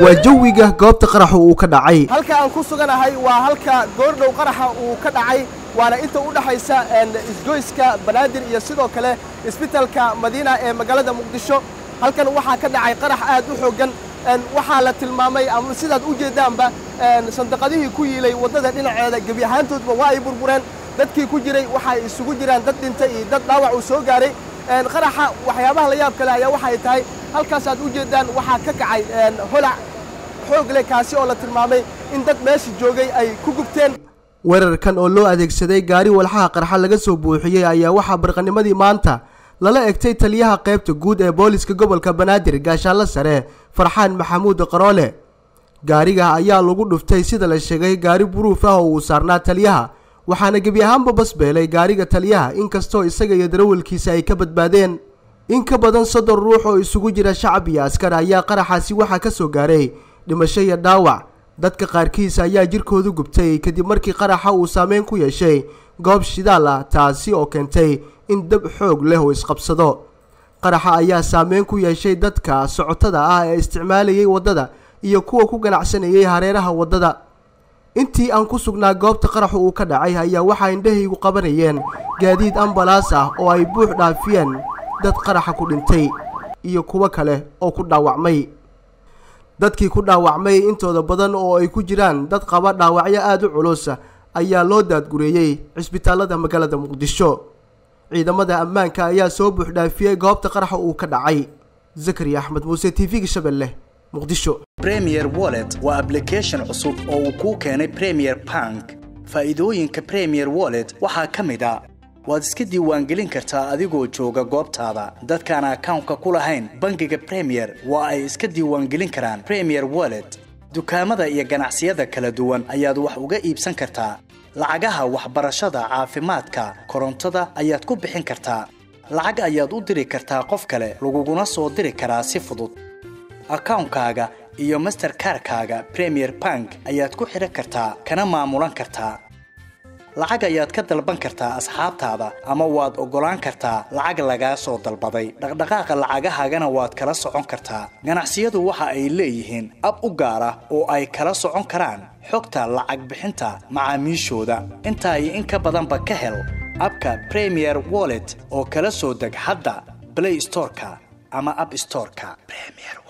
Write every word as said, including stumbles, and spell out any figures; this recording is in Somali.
وجويجه قابت قرحه وكدعي halka aan ku suganahay waa halka goordhow qaraxa uu ka dhacay waana inta u dhaxaysa isgoyska Banaadir iyo sidoo kale isbitaalka Madiina ee magaalada Muqdisho halkan waxa ka dhacay qarax aad u xoogan waxa la tilmaamay ama sidaad u jeedaanba sandaqadihii ku yiilay wadada dhinaceeda gabi ahaantoodba waa ay burbureen dadkii ku jiray waxa isugu jiraan dad dhintay iyo dad dhaawac u soo gaaray qaraxa waxyaabaha la yaab kale ayaa waxa ay tahay halkaas aad u jeedaan waxa ka kacay holac xoog leh kaasi oo la tilmaamay in dad meesha joogay ay ku gubteen weerarkan oo loo adeegsaday gaari walxaha qarxa laga soo buuxiyay ayaa waxa barqanimadii maanta lala egtay taliyaha qaybta guud ee booliska gobolka Banaadir gaashaanle sare Farxaan Maxamuud Qaroole gaariga ayaa lagu dhuftay sida la sheegay gaari buruuf ah oo uu saarnaa taliyaha waxaana gabi ahaanba basbeelay gaariga taliyaha inkastoo isaga iyo darawalkiisa ay ka badbaadeen in ka badan soddon ruux oo isugu jira shacab iyo askar ayaa qaraxaasi waxa ka soo gaaray dhimasho iyo dhaawac dadka qaarkiis ayaa jirkoodu gubtay kadib markii qaraxa uu saameyn ku yeeshay goob shidaal ah taasi oo keentay in dab xoog leh oo isqabsado qaraxa ayaa saameyn ku yeeshay dadka socotada ah ee isticmaalayay wadada iyo kuwa ku ganacsanayay hareeraha wadada intii aan ku sugnaa goobta qaraxa uu ka dhacay ayaa waxa indhahaygu qabanayeen gaadiid ambalaas ah oo ay buux dhaafiyeen dad qaraxa ku dhintay iyo kuwa kale oo ku dhaawacmay dadkii ku dhaawacmay intooda badan oo ay ku jiraan dad qaba dhaawacyo aad u culus ayaa loo daadgureeyay cisbitaalada magaalada Muqdisho ciidamada ammaanka ayaa soo buux dhaafiyay goobta qaraxa uu ka dhacay Zakariya Axmed Muuse T V-ga Shabeelle Muqdisho Premier Wallet waa application cusub oo uu ku keenay Premier Bank faa'iidooyinka Premier Wallet waxaa kamid ah waad iska diiwaangelin kartaa adigoo jooga goobtaada dadkaan account-ka ku lahayn bangiga Premier waa ay iska diiwaangelin karaan Premier Wallet dukaamada iyo ganacsiyada kala duwan ayaad wax uga iibsan kartaa lacagaha waxbarashada caafimaadka korontada ayaad ku bixin kartaa lacag ayaad u diri kartaa qof kale laguguna soo diri karaa si fudud account-kaaga iyo Mastercard-kaaga Premier Bank ayaad ku xiran kartaa kana maamulan kartaa lacag ayaad ka dalban kartaa asxaabtaada ama waad ogolaan kartaa lacag laga soo dalbaday dhaqdhaqaaqa lacagahagana waad kala socon kartaa ganacsiyadu waxa ay leeyihiin ab u gaar ah oo ay kala socon karaan xogta lacag bixinta macaamiishooda inta ay in ka badanba ka hel abka Premier Wallet oo kala soo deg hadda Play Store-ka ama App Store-ka Premier